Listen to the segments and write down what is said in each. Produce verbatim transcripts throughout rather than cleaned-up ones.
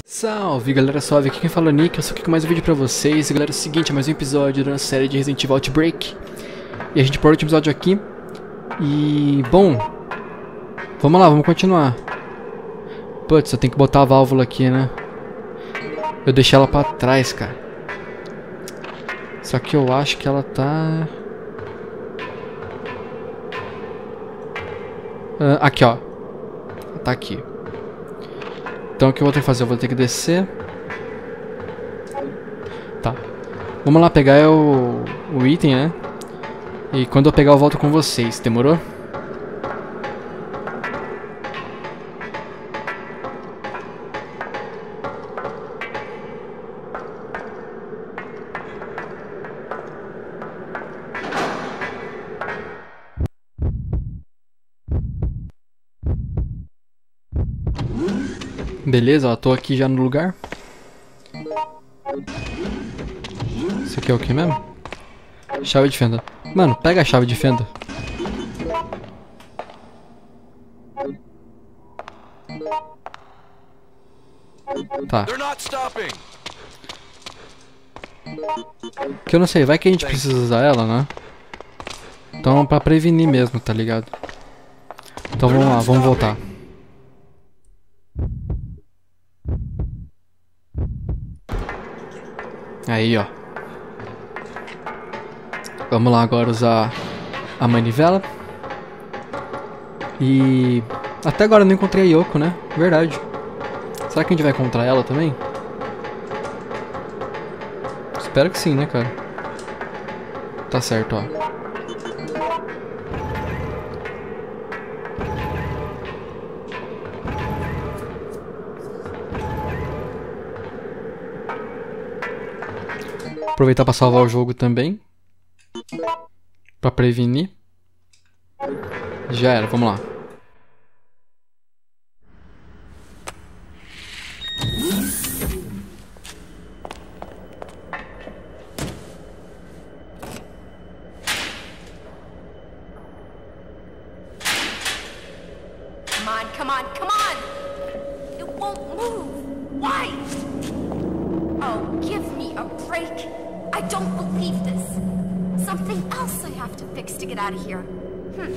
Salve galera, salve, aqui quem fala é o Nick, eu sou aqui com mais um vídeo pra vocês. E galera, é o seguinte, é mais um episódio da série de Resident Evil Outbreak. E a gente parou o último episódio aqui. E, bom, vamos lá, vamos continuar. Putz, eu tenho que botar a válvula aqui, né? Eu deixei ela pra trás, cara. Só que eu acho que ela tá... Ah, aqui, ó. Tá aqui. Então o que eu vou ter que fazer? Eu vou ter que descer. Tá. Vamos lá pegar o, o item, né? E quando eu pegar eu volto com vocês. Demorou? Beleza, ó, tô aqui já no lugar. Isso aqui é o que mesmo? Chave de fenda. Mano, pega a chave de fenda. Tá. Que eu não sei, vai que a gente precisa usar ela, né? Então pra prevenir mesmo, tá ligado? Então vamos lá, vamos voltar. Aí, ó. Vamos lá agora usar a manivela. E... até agora eu não encontrei a Yoko, né? Verdade. Será que a gente vai encontrar ela também? Espero que sim, né, cara? Tá certo, ó. Aproveitar para salvar o jogo também. Pra prevenir. Já era, vamos lá. Come on, come on, come on! It won't move! Why? Oh, give me a break! I don't believe this! Something else I have to fix to get out of here. Hmm.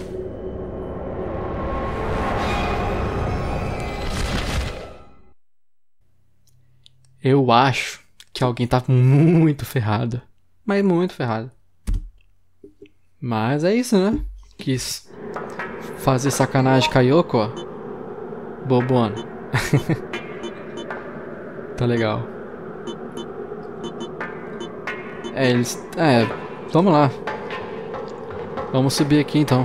Eu acho que alguém tá muito ferrado. Mas muito ferrado. Mas é isso, né? Quis fazer sacanagem com a Yoko, ó. Bobona. Tá legal. É, eles... É, vamos lá. Vamos subir aqui então.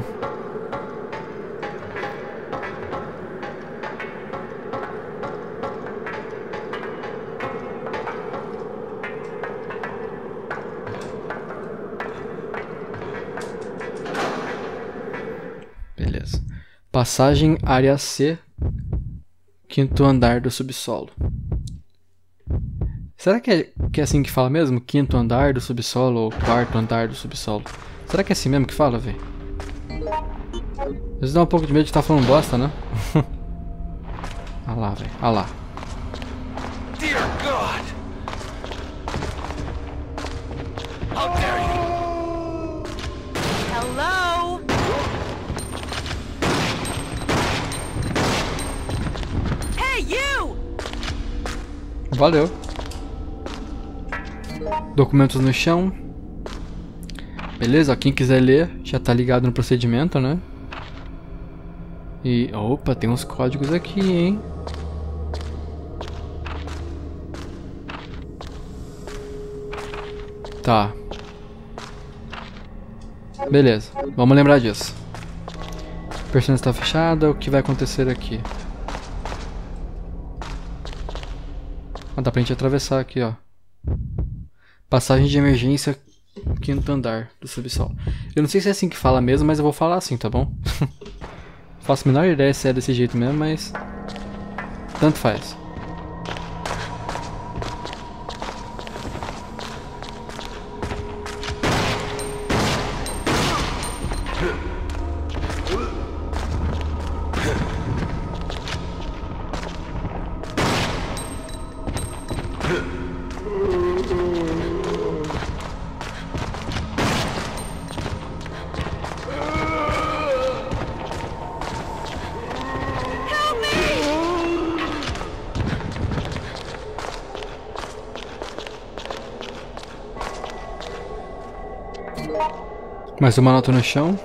Beleza. Passagem área C. Quinto andar do subsolo. Será que é, que é assim que fala mesmo? Quinto andar do subsolo ou quarto andar do subsolo? Será que é assim mesmo que fala, velho? Às vezes dá um pouco de medo de estar falando bosta, né? Ah lá, velho. Ah lá. Dear God! How dare you! Hello? Hey, you! Valeu. Documentos no chão. Beleza, ó, quem quiser ler já tá ligado no procedimento, né? E... opa, tem uns códigos aqui, hein? Tá. Beleza, vamos lembrar disso. A persiana está fechada, o que vai acontecer aqui? Ah, dá pra gente atravessar aqui, ó. Passagem de emergência, quinto andar do subsolo. Eu não sei se é assim que fala mesmo, mas eu vou falar assim, tá bom? Faço a menor ideia se é desse jeito mesmo, mas... tanto faz. Mais uma nota no chão.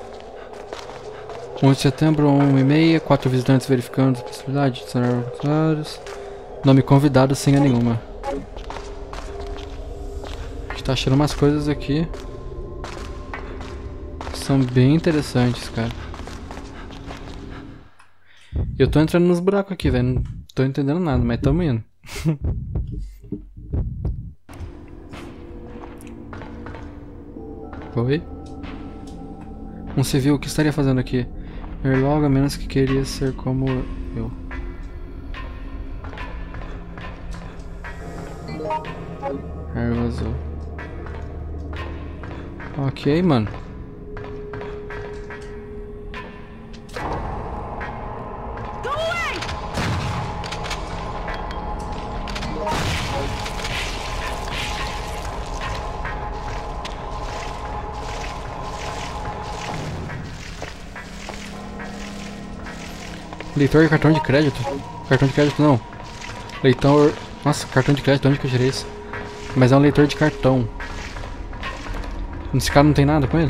onze de setembro, uma e meia. Quatro visitantes verificando a possibilidade de sanar usuários. Nome convidado, senha nenhuma. A gente tá achando umas coisas aqui que são bem interessantes, cara. Eu tô entrando nos buracos aqui, velho. Não tô entendendo nada, mas tamo indo. Oi? Um civil, o que estaria fazendo aqui? Ir logo, a menos que queria ser como eu. Erva azul. Ok, mano. Leitor de cartão de crédito? Cartão de crédito não. Leitor... Nossa, cartão de crédito, onde que eu tirei isso? Mas é um leitor de cartão. Esse cara não tem nada com ele?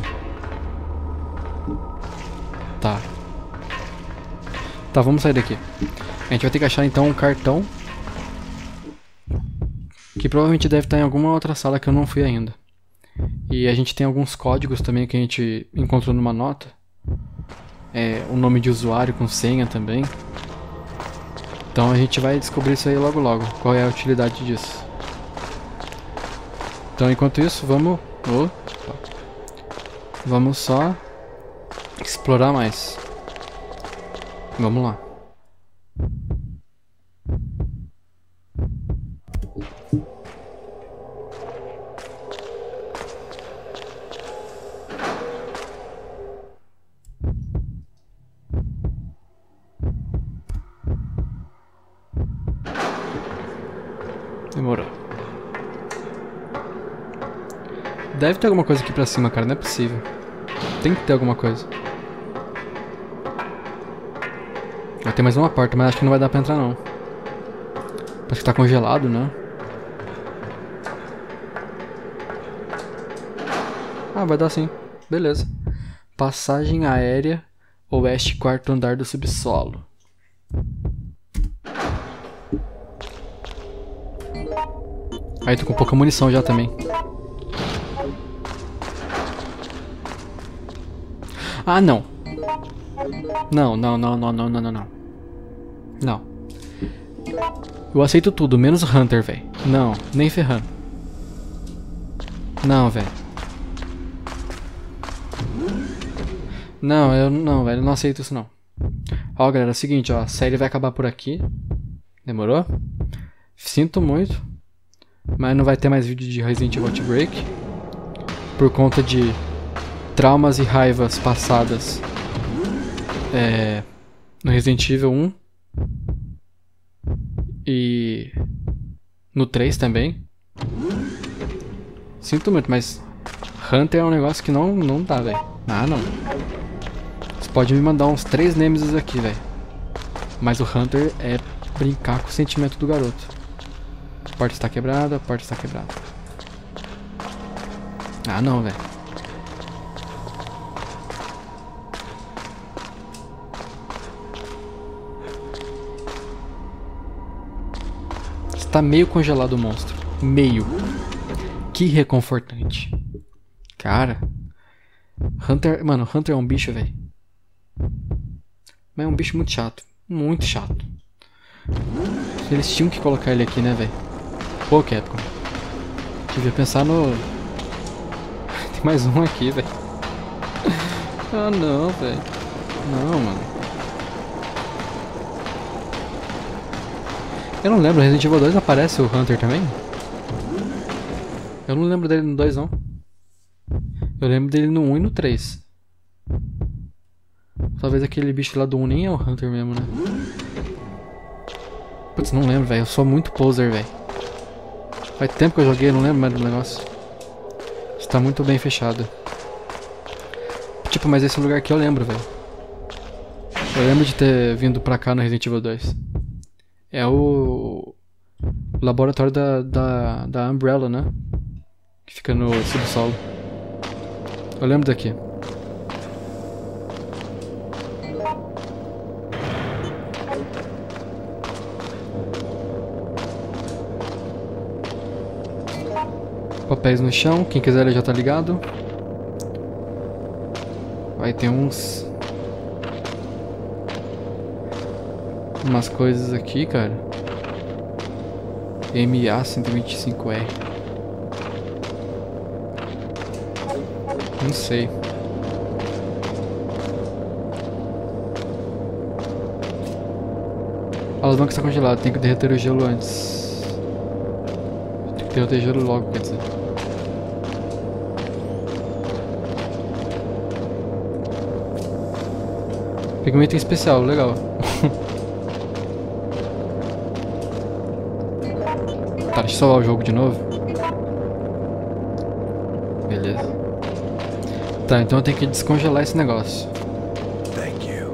Tá. Tá, vamos sair daqui. A gente vai ter que achar então um cartão. Que provavelmente deve estar em alguma outra sala que eu não fui ainda. E a gente tem alguns códigos também que a gente encontrou numa nota. É, o nome de usuário com senha também. Então a gente vai descobrir isso aí logo logo. Qual é a utilidade disso. Então enquanto isso, vamos... Oh, vamos só explorar mais. Vamos lá. Demorou. Deve ter alguma coisa aqui pra cima, cara. Não é possível. Tem que ter alguma coisa. Vai ter mais uma porta, mas acho que não vai dar pra entrar, não. Parece que tá congelado, né? Ah, vai dar sim. Beleza. Passagem aérea. Oeste, quarto andar do subsolo. Aí tô com pouca munição já também. Ah, não. Não, não, não, não, não, não, não, não. Não. Eu aceito tudo, menos o Hunter, velho. Não, nem ferrando. Não, velho. Não, eu não, velho, eu não aceito isso não. Ó, galera, é o seguinte, ó, a série vai acabar por aqui. Demorou? Sinto muito. Mas não vai ter mais vídeo de Resident Evil Outbreak. Por conta de traumas e raivas passadas é, no Resident Evil um. E no três também. Sinto muito, mas Hunter é um negócio que não, não dá, velho. Ah, não. Você pode me mandar uns três Nemesis aqui, velho. Mas o Hunter é brincar com o sentimento do garoto. A porta está quebrada, a porta está quebrada. Ah, não, velho. Está meio congelado o monstro. Meio. Que reconfortante. Cara. Hunter... Mano, Hunter é um bicho, velho. Mas é um bicho muito chato. Muito chato. Eles tinham que colocar ele aqui, né, velho? Pô, Capcom. Devia pensar no... Tem mais um aqui, velho. Ah, não, velho. Não, mano. Eu não lembro, Resident Evil dois aparece o Hunter também? Eu não lembro dele no dois, não. Eu lembro dele no um e no três. Talvez aquele bicho lá do um nem é o Hunter mesmo, né? Putz, não lembro, velho. Eu sou muito poser, velho. Faz tempo que eu joguei, eu não lembro mais do negócio. Está muito bem fechado. Tipo, mas esse lugar aqui eu lembro, velho. Eu lembro de ter vindo pra cá no Resident Evil dois. É o... o laboratório da, da, da Umbrella, né? Que fica no subsolo. Eu lembro daqui. Papéis no chão, quem quiser ele já tá ligado. Vai ter uns... umas coisas aqui, cara. M A cento e vinte e cinco R. Não sei. A alavanca está congelada, tem que derreter o gelo antes. Tem que derreter o gelo logo, quer dizer. Peguei um item especial, legal. Tá, deixa eu salvar o jogo de novo. Beleza. Tá, então eu tenho que descongelar esse negócio. Thank you.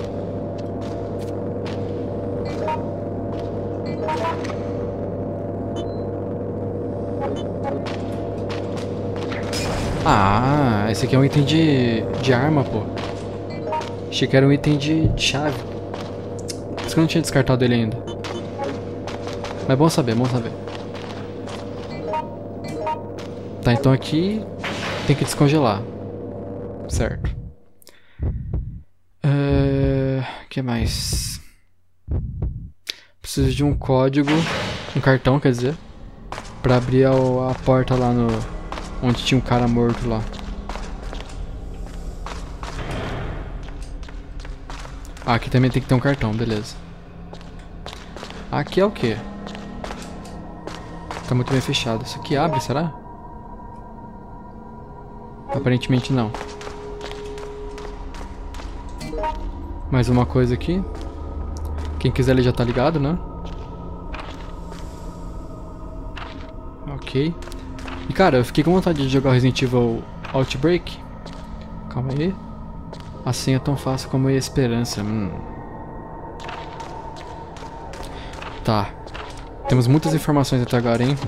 Ah, esse aqui é um item de, de arma, pô. Achei que era um item de, de chave. Por isso que eu não tinha descartado ele ainda. Mas é bom saber, bom saber. Tá, então aqui tem que descongelar. Certo. O uh, que mais? Preciso de um código, um cartão, quer dizer, pra abrir a, a porta lá no... onde tinha um cara morto lá. Ah, aqui também tem que ter um cartão, beleza. Aqui é o quê? Tá muito bem fechado. Isso aqui abre, será? Aparentemente não. Mais uma coisa aqui. Quem quiser ele já tá ligado, né? Ok. E cara, eu fiquei com vontade de jogar Resident Evil Outbreak. Calma aí. Assim é tão fácil como a esperança. Hum. Tá. Temos muitas informações até agora, hein?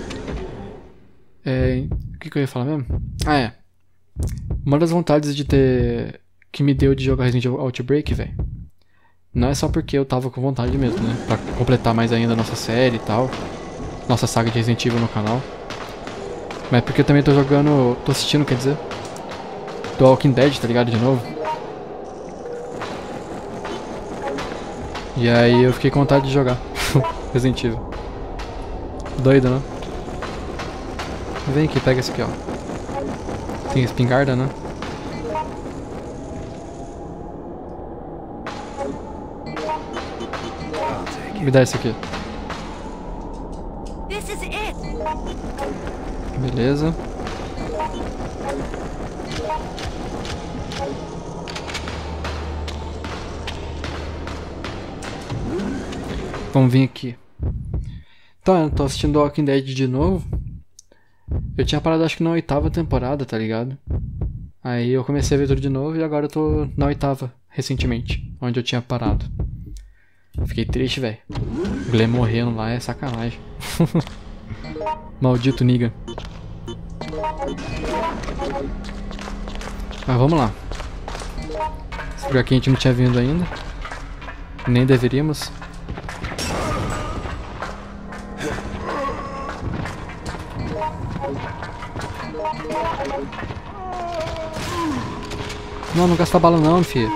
É... O que, que eu ia falar mesmo? Ah, é. Uma das vontades de ter... que me deu de jogar Resident Evil Outbreak, velho. Não é só porque eu tava com vontade mesmo, né? Pra completar mais ainda a nossa série e tal. Nossa saga de Resident Evil no canal. Mas porque eu também tô jogando... tô assistindo, quer dizer... The Walking Dead, tá ligado? De novo. E aí eu fiquei com vontade de jogar Resident Evil. Doido, né? Vem aqui, pega esse aqui, ó. Tem espingarda, né? Me dá esse aqui. Beleza. Vamos vir aqui. Tá, eu tô assistindo The Walking Dead de novo. Eu tinha parado acho que na oitava temporada, tá ligado? Aí eu comecei a ver tudo de novo e agora eu tô na oitava, recentemente, onde eu tinha parado. Fiquei triste, velho. O Glenn morrendo lá é sacanagem. Maldito Negan. Mas vamos lá. Esse lugar aqui a gente não tinha vindo ainda. Nem deveríamos. Não, não gasta bala não, filho.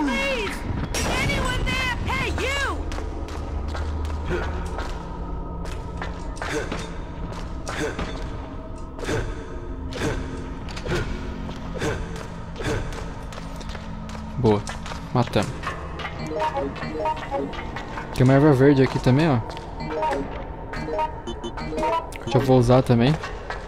Boa, matamos. Tem uma erva verde aqui também, ó. Que eu vou usar também.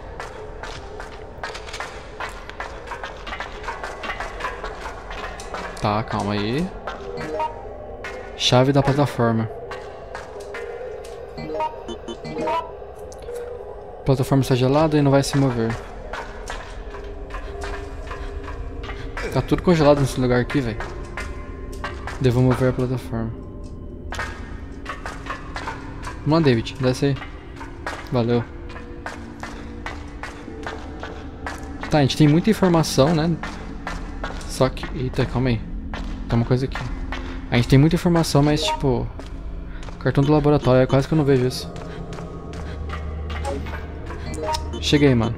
Tá, calma aí. Chave da plataforma. A plataforma está gelada e não vai se mover. Tá tudo congelado nesse lugar aqui, velho. Devo mover a plataforma. Vamos lá, David. Desce aí. Valeu. Tá, a gente tem muita informação, né? Só que... Eita, calma aí. Tem uma coisa aqui. A gente tem muita informação, mas tipo... Cartão do laboratório, é quase que eu não vejo isso. Chega aí, mano.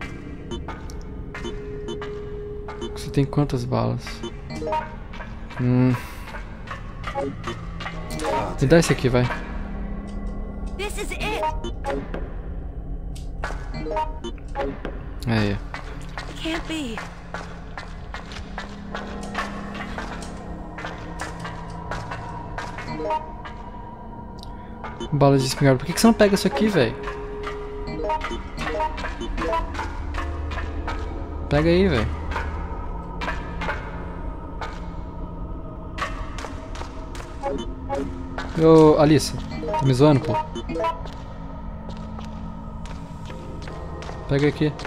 Você tem quantas balas? Hum... Me dá esse aqui, vai. This is it. Aí. Can't be. Balas de espingarda. Por que que você não pega isso aqui, velho? Pega aí, velho. Ô, Alissa, tá me zoando, pô? Pega aqui.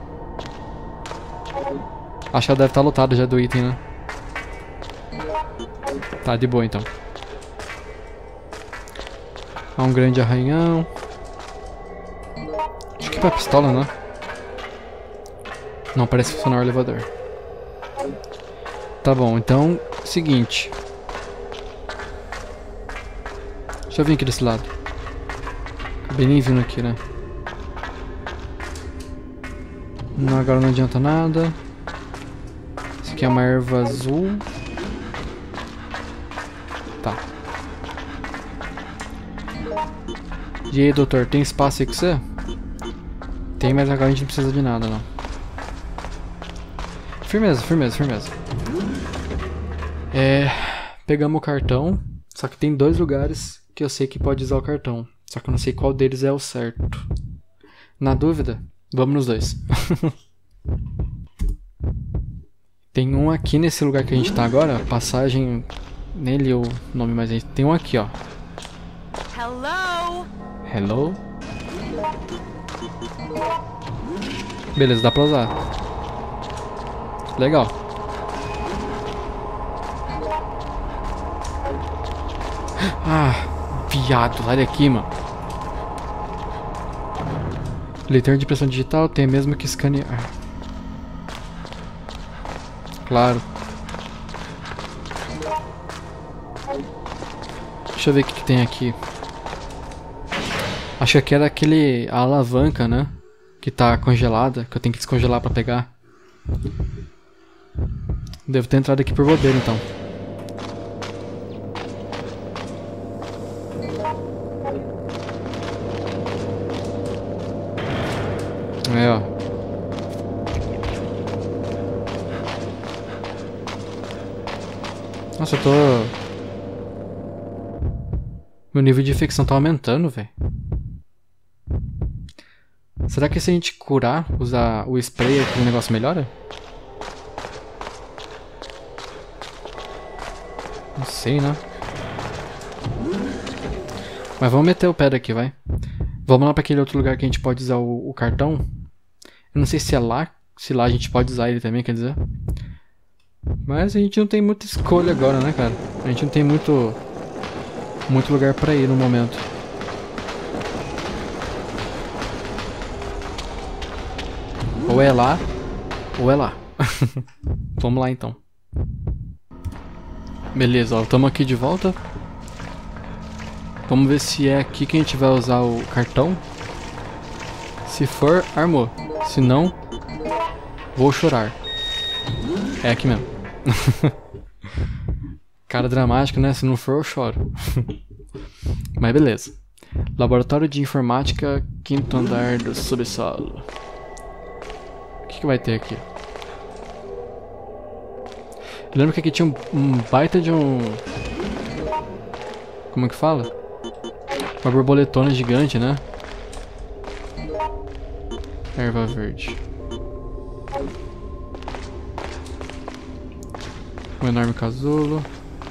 Acho que ela deve estar lotada já do item, né? Tá, de boa então. Há um grande arranhão. Acho que é pra pistola, né? Não parece funcionar o elevador. Tá bom, então, seguinte. Deixa eu vir aqui desse lado. Acabei nem vindo aqui, né? Não, agora não adianta nada. Isso aqui é uma erva azul. Tá. E aí, doutor, tem espaço aí com você? Tem, mas agora a gente não precisa de nada, não. Firmeza, firmeza, firmeza. É... Pegamos o cartão. Só que tem dois lugares que eu sei que pode usar o cartão. Só que eu não sei qual deles é o certo. Na dúvida, vamos nos dois. Tem um aqui nesse lugar que a gente tá agora. Passagem... Nele o nome, mas a gente tem um aqui, ó. Hello. Hello? Beleza, dá pra usar. Legal. Ah, viado, sai daqui, mano. Leitor de impressão digital tem mesmo que escanear. Claro. Deixa eu ver o que, que tem aqui. Acho que aqui era aquele... a alavanca, né? Que tá congelada, que eu tenho que descongelar pra pegar. Devo ter entrado aqui por bobeira, então. É, ó. Nossa, eu tô... Meu nível de infecção tá aumentando, velho. Será que se a gente curar, usar o spray aqui, o negócio melhora? Não sei, né? Mas vamos meter o pé daqui, vai. Vamos lá pra aquele outro lugar que a gente pode usar o, o cartão. Eu não sei se é lá, se lá a gente pode usar ele também, quer dizer. Mas a gente não tem muita escolha agora, né, cara? A gente não tem muito, muito lugar pra ir no momento. Ou é lá, ou é lá. Vamos lá, então. Beleza, ó, estamos aqui de volta. Vamos ver se é aqui que a gente vai usar o cartão. Se for, armou. Se não, vou chorar. É aqui mesmo. Cara dramático, né? Se não for, eu choro. Mas beleza. Laboratório de Informática, quinto andar do subsolo. O que, que vai ter aqui? Eu lembro que aqui tinha um, um baita de um... Como é que fala? Uma borboletona gigante, né? Erva verde. Um enorme casulo.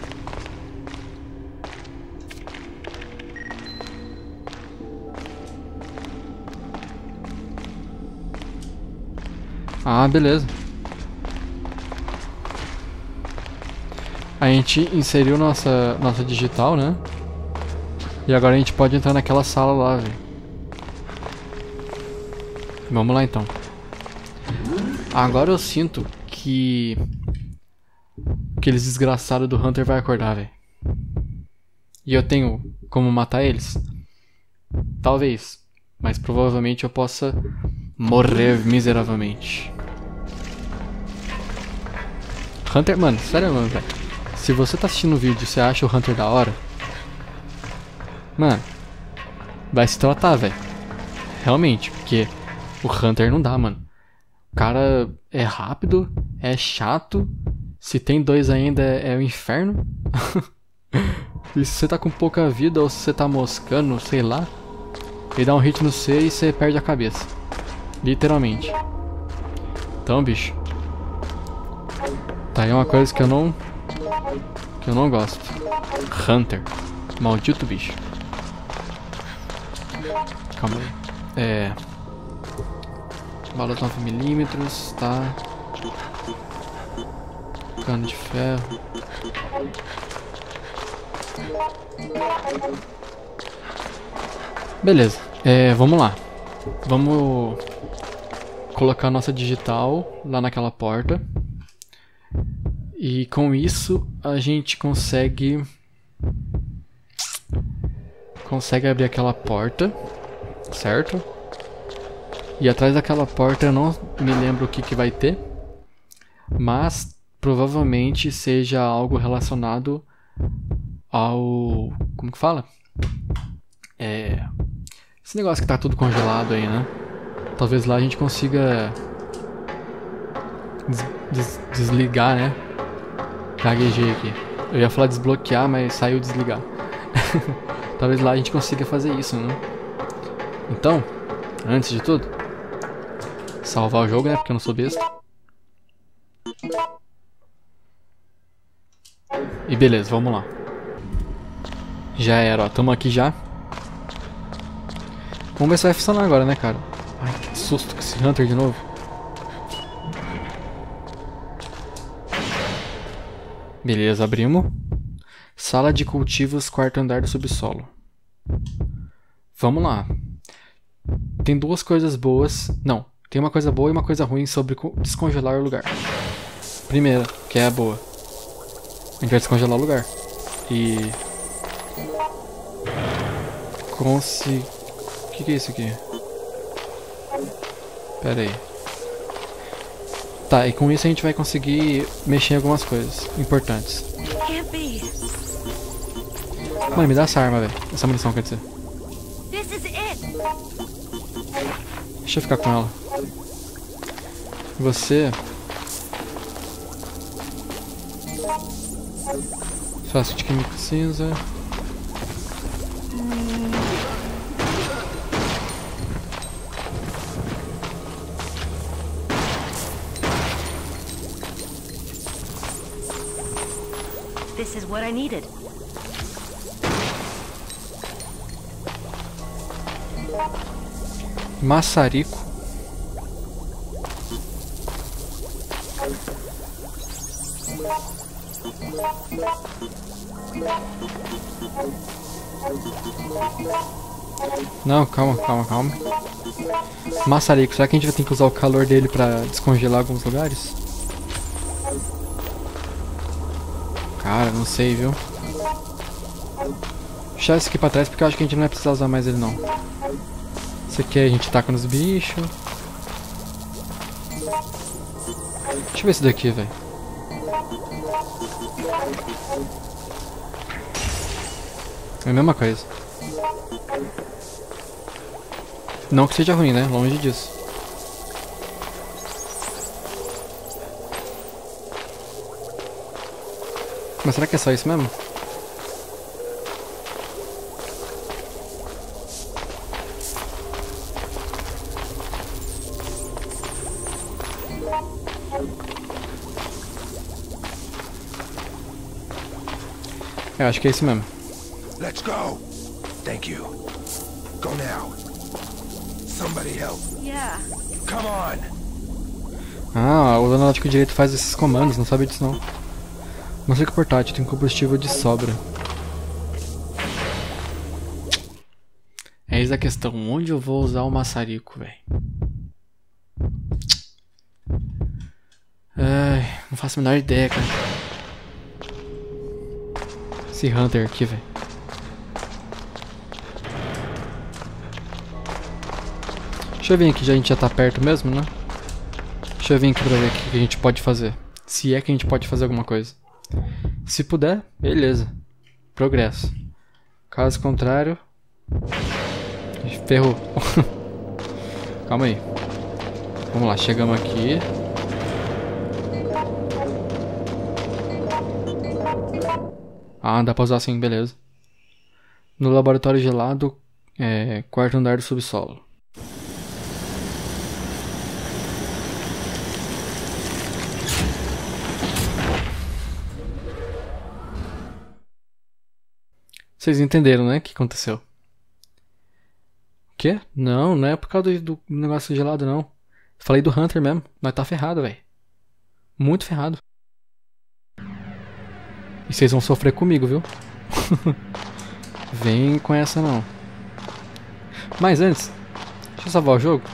Ah, beleza. A gente inseriu nossa, nossa digital, né? E agora a gente pode entrar naquela sala lá, velho. Vamos lá então. Agora eu sinto que... aqueles desgraçados do Hunter vai acordar, velho. E eu tenho como matar eles? Talvez. Mas provavelmente eu possa morrer miseravelmente. Hunter, mano, sério, mano, velho. Se você tá assistindo o vídeo e você acha o Hunter da hora, mano, vai se tratar, velho. Realmente, porque o Hunter não dá, mano. O cara é rápido, é chato. Se tem dois ainda é, é o inferno. E se você tá com pouca vida ou se você tá moscando, sei lá, ele dá um hit no C e você perde a cabeça. Literalmente. Então, bicho, tá aí uma coisa que eu não... que eu não gosto. Hunter. Maldito bicho. Calma aí. É... balas nove milímetros, tá. Cano de ferro. Beleza, é, vamos lá. Vamos colocar nossa digital lá naquela porta. E com isso a gente consegue consegue abrir aquela porta, certo? E atrás daquela porta eu não me lembro o que que vai ter, mas provavelmente seja algo relacionado ao... como que fala? É... esse negócio que tá tudo congelado aí, né? Talvez lá a gente consiga des des desligar, né? Gaguejei aqui. Eu ia falar desbloquear, mas saiu desligar. Talvez lá a gente consiga fazer isso, né? Então, antes de tudo, salvar o jogo, né? Porque eu não sou besta. E beleza, vamos lá. Já era, ó. Tamo aqui já. Vamos ver se vai funcionar agora, né, cara? Ai, que susto com esse Hunter de novo. Beleza, abrimos. Sala de cultivos, quarto andar do subsolo. Vamos lá. Tem duas coisas boas. Não, tem uma coisa boa e uma coisa ruim sobre descongelar o lugar. Primeira, que é a boa. A gente vai descongelar o lugar. E... Consi... O que, que é isso aqui? Pera aí. Tá, e com isso a gente vai conseguir mexer em algumas coisas importantes. Mano, me dá essa arma, velho. Essa munição, quer dizer. Deixa eu ficar com ela. Você... Fácil de química cinza. This is what I needed. Maçarico. Não, calma, calma, calma. Maçarico, será que a gente vai ter que usar o calor dele pra descongelar alguns lugares? Cara, não sei, viu? Deixa esse aqui pra trás porque eu acho que a gente não vai precisar usar mais ele, não. Esse aqui a gente taca nos bichos. Deixa eu ver esse daqui, velho. É a mesma coisa. Não que seja ruim, né? Longe disso. Mas será que é só isso mesmo? Eu acho que é isso mesmo. Let's go. Thank you. Go now. Somebody help. Yeah. Come on. Ah, o analógico direito faz esses comandos, não sabia disso não. Não sei que portátil, tem combustível de sobra. Eis a questão, onde eu vou usar o maçarico, velho? Ai, não faço a menor ideia, cara. Esse Hunter aqui, velho. Deixa eu vir aqui, já a gente já tá perto mesmo, né? Deixa eu vir aqui pra ver o que a gente pode fazer. Se é que a gente pode fazer alguma coisa. Se puder, beleza. Progresso. Caso contrário... ferrou. Calma aí. Vamos lá, chegamos aqui. Ah, dá pra usar assim, beleza. No laboratório gelado, é, quarto andar do subsolo. Vocês entenderam, né? O que aconteceu? O quê? Não, não é por causa do, do negócio gelado, não. Falei do Hunter mesmo. Nós tá ferrado, velho. Muito ferrado. E vocês vão sofrer comigo, viu? Vem com essa, não. Mas antes, deixa eu salvar o jogo.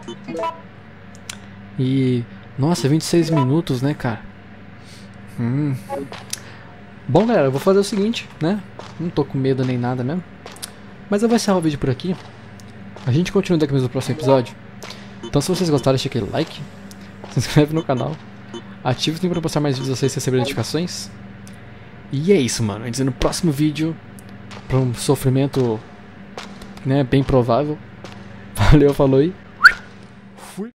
E... nossa, vinte e seis minutos, né, cara? Hum... Bom, galera, eu vou fazer o seguinte, né? Não tô com medo nem nada mesmo. Mas eu vou encerrar o vídeo por aqui. A gente continua daqui mesmo no próximo episódio. Então se vocês gostaram, deixa aquele like. Se inscreve no canal. Ativa o sininho pra postar mais vídeos a vocês receberem notificações. E é isso, mano. A gente no próximo vídeo. Pra um sofrimento, né, bem provável. Valeu, falou aí.